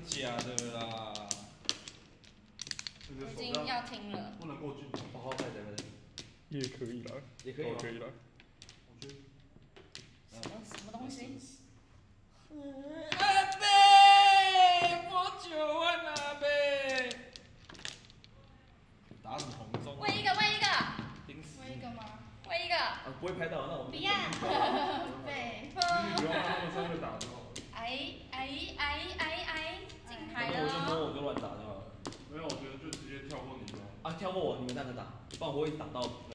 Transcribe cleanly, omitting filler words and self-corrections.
假的啦。 已经要听了。 不能过去。 好，可以的。 也可以啦， 也可以可以啦。 我觉得。 什么东西？ 阿贝，我9万阿贝。打什么红中？ 喂一个。 盯死。 喂一个吗？喂一个。 不会拍到，那我们。 不要。北风。 你不要让他们上面打就好了。 进牌了我就乱打就好了。 没有，我觉得就直接跳过你就好。 跳过我，你们3个打，不然我会挡到。